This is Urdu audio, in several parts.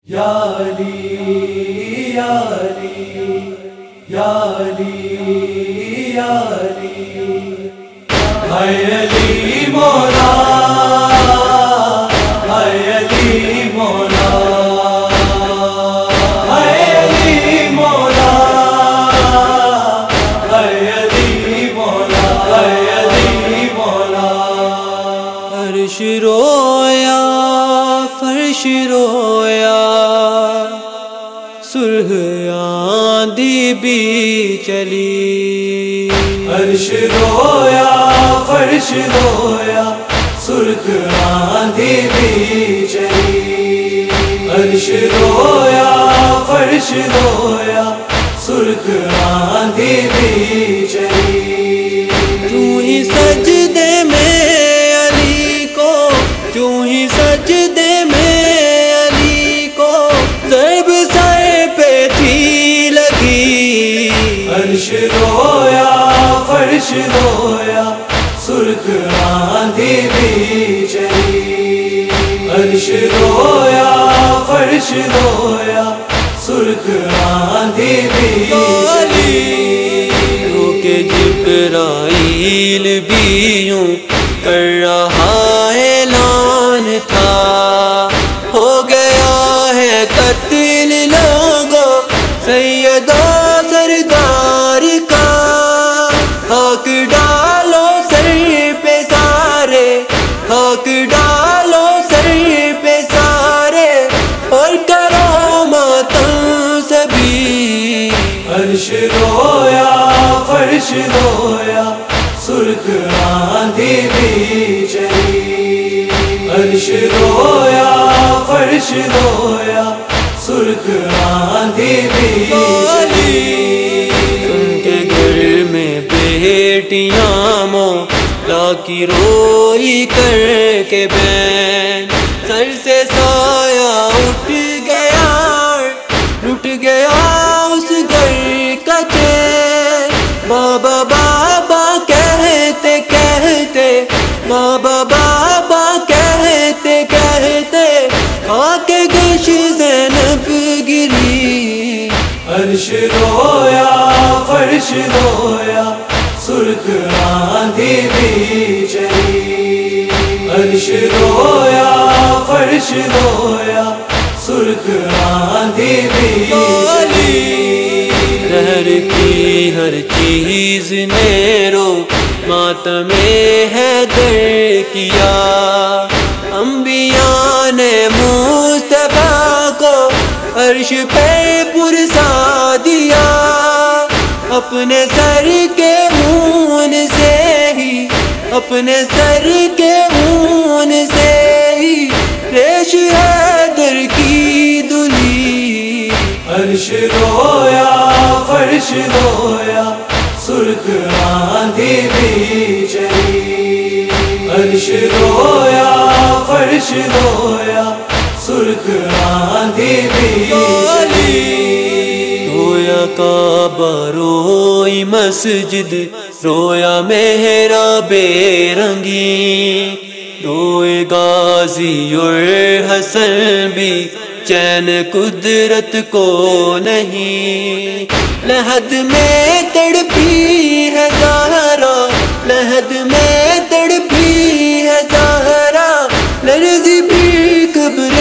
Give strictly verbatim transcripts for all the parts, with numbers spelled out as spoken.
یا علی یا علی یا علی یا علی ہائے علی مولا ہائے علی مولا ہائے علی مولا ہائے علی مولا ہائے علی مولا عرش رویا فرش رویا سرخ آندھی بھی چلی عرش رویا فرش رویا سرخ آندھی بھی چلی عرش رویا فرش رویا سرخ آندھی بھی چلی تو ہی سجدے میں علی کو تو ہی سجدے میں علی کو ضرب سر پہ تھی لگی عرش رویا فرش رویا سرخ آندھی بھی چلی عرش رویا فرش رویا سرخ آندھی بھی چلی رو کے جبرائیل بھی یوں کر رہا اعلان تھا ہو گیا ہے قتل لوگوں سیدہ سردار کا حق ڈالو سر پہ سارے حق ڈالو سر پہ سارے اور کرو ماتم سبھی عرش رویا فرش رویا سرخ آندھی بھی چلی عرش رویا فرش رویا سرخ آندھی بھی چلی ان کے گھر میں بیٹیاں مولا کی روئی کر کے بین سر سے سایہ اٹھ گیا لٹ گیا اس گھر کا چین بابا بابا کہتے کہتے بابا بابا کہتے کہتے کھا کے گش زینب گری عرش رویا فرش رویا سرخ آندھی بھی چلی عرش رویا فرش رویا سرخ آندھی بھی چلی دہر کی ہر چیز نے رو ماتم حیدر کیا انبیاء نے مصطفیٰ کو عرش پہ پرسا دیا اپنے سر کے خون سے ہی اپنے سر کے خون سے ہی ریش حیدر کی دھلی عرش رویا فرش رویا سرخ آندھی بھی چلی عرش رویا فرش رویا سرخ آندھی بھی چلی رویا کعبہ روئی مسجد رویا محراب رنگی روئے غازی اور حسن بھی چین قدرت کو نہیں لحد میں تڑپی ہے زہرا لحد میں تڑپی ہے زہرا لرزی بھی قبر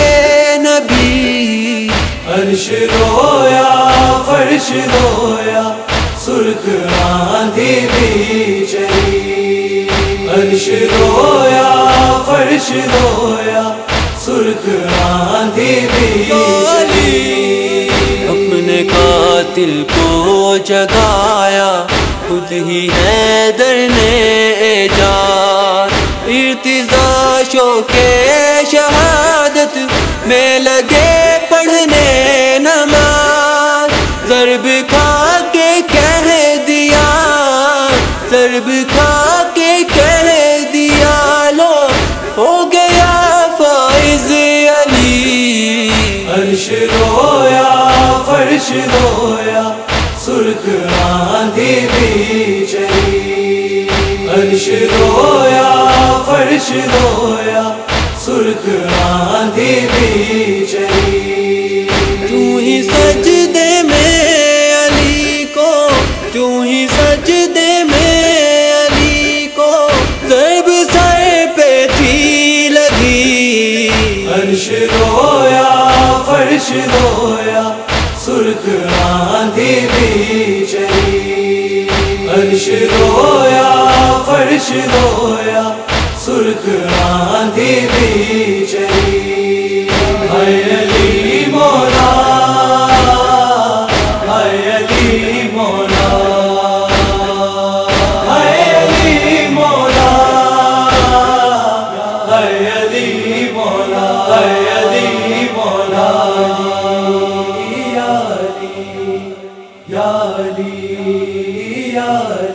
نبی عرش رویا فرش رویا سرخ آندھی بھی چلی عرش رویا فرش رویا سرخ آندھی بھی چلی اپنے قاتل کو جگایا خود ہی حیدر نے ایجاز ارتضا شوق شہادت میں لگے پڑھنے نماز ضرب کھا کے کہہ دیا ضرب کھا کے کہہ دیا لو ہو گیا فائز علی عرش رویا فرش رویا سرخ آندھی بھی چلی عرش رویا فرش رویا سرخ آندھی بھی چلی ہی سجدے میں علی کو، یوں ہی سجدے میں علی کو ضرب سر پہ تھی لگی. عرش رویا فرش رویا سرخ آندھی بھی چلی. عرش رویا فرش رویا سرخ آندھی بھی چلی. ہائے علی مولا ہائے علی مولا ہائے علی مولا ہائے علی مولا ہائے علی مولا. یا علی یا علی یا